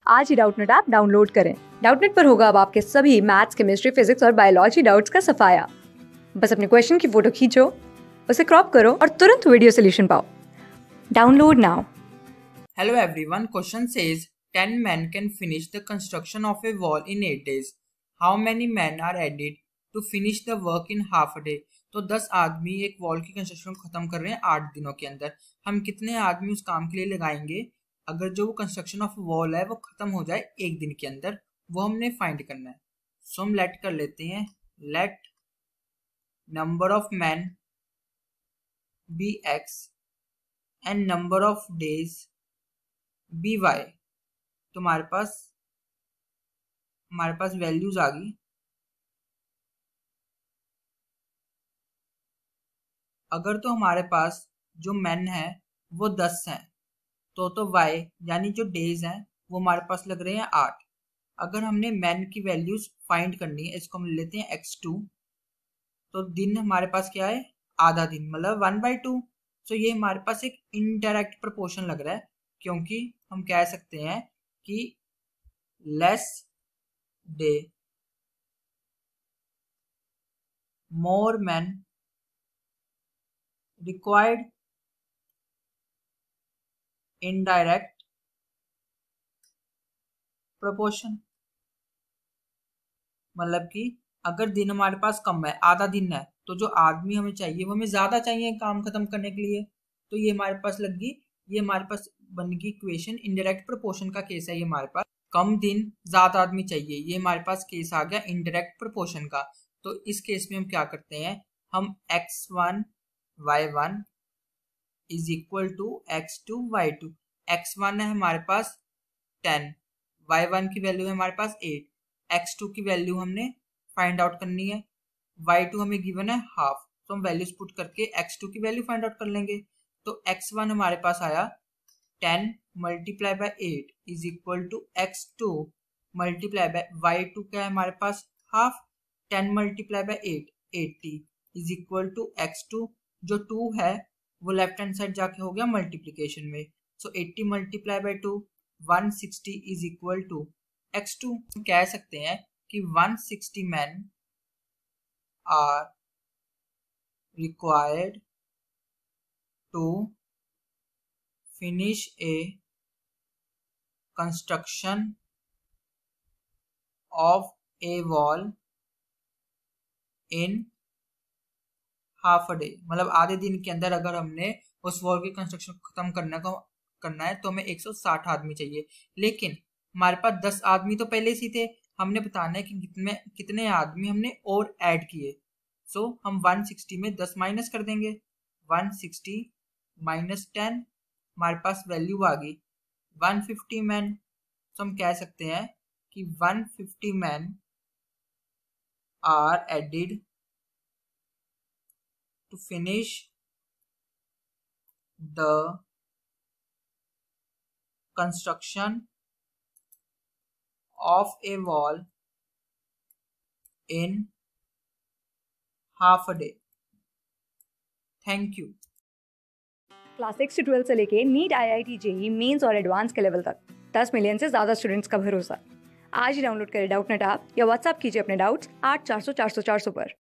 आज ही Doubtnut app download करें। डाउटनेट पर होगा अब आपके सभी मैथ्स, केमिस्ट्री, फिजिक्स और बायोलॉजी डाउट्स का सफाया। बस अपने क्वेश्चन की फोटो खींचो, उसे क्रॉप करो और तुरंत वीडियो सोल्यूशन पाओ। Download now. Hello everyone, question says 10 men can finish the construction of a wall in 8 days. How many men are added to finish the work in half a day? तो 10 आदमी एक wall की construction को खत्म कर रहे हैं 8 दिनों के अंदर। हम कितने आदमी उस काम के लिए लगाएंगे अगर जो कंस्ट्रक्शन ऑफ वॉल है वो खत्म हो जाए एक दिन के अंदर, वो हमने फाइंड करना है। सो हम लेट कर लेते हैं, let number of man be x and number of days be y. तो हमारे पास वैल्यूज आ गई। अगर तो हमारे पास जो मैन है वो 10 हैं तो वाई यानी जो डेज हैं वो हमारे पास लग रहे हैं 8। अगर हमने मैन की वैल्यूज फाइंड करनी है, इसको हम ले लेते हैं x2। तो दिन हमारे पास क्या है, आधा दिन, मतलब 1/2। तो ये हमारे पास एक इनडायरेक्ट प्रोपोर्शन लग रहा है, क्योंकि हम कह सकते हैं कि less day more men required indirect proportion। मतलब कि अगर दिन हमारे पास कम है, आधा दिन है, तो जो आदमी हमें चाहिए वो हमें ज्यादा चाहिए काम खत्म करने के लिए। तो ये हमारे पास लग गई, ये हमारे पास बन गई इक्वेशन। इनडायरेक्ट प्रोपोर्शन का केस है ये हमारे पास, कम दिन ज्यादा आदमी चाहिए। ये हमारे पास केस आ गया इनडायरेक्ट प्रोपोर्शन का। तो इस केस में हम क्या करते हैं, हम x1 y1 is equal to x2 y2। x1 है हमारे पास 10, y1 की वैल्यू है हमारे पास 8, x2 की वैल्यू हमने फाइंड आउट करनी है, y2 हमें गिवन है हाफ। तो हम वैल्यूज पुट करके x2 की वैल्यू फाइंड आउट कर लेंगे। तो x1 हमारे पास आया 10 multiply by 8 is equal to x2 multiply by y2 क्या है हमारे पास half, 10 multiply by 8 80 is equal to x2। जो 2 है वो लेफ्ट हैंड साइड जाके हो गया मल्टीप्लीकेशन में। So 80 multiply by 2 160 is equal to x2। हम कह सकते हैं कि 160 man are required to finish a construction of a wall in half a day. मतलब आधे दिन के अंदर अगर हमने उस वॉल की कंस्ट्रक्शन को खत्म करना है तो हमें 160 आदमी चाहिए। लेकिन हमारे पास 10 आदमी तो पहले से थे, हमने बताना है कि कितने आदमी हमने और ऐड किए। सो हम 160 में 10 माइनस कर देंगे, 160 माइनस 10, हमारे पास वैल्यू आ गई 150 मैन। तो हम कह सकते हैं कि 150 man are added to finish the construction of a wall in half a day. Thank you. Class 6 से 12 से लेके नीट, IIT, JEE मेंस और एडवांस के लेवल तक 10 मिलियन से ज्यादा स्टूडेंट्स का भरोसा। आज ही डाउनलोड करें डाउटनेट ऐप या व्हाट्सएप कीजिए अपने डाउट्स 8400 400 400 पर।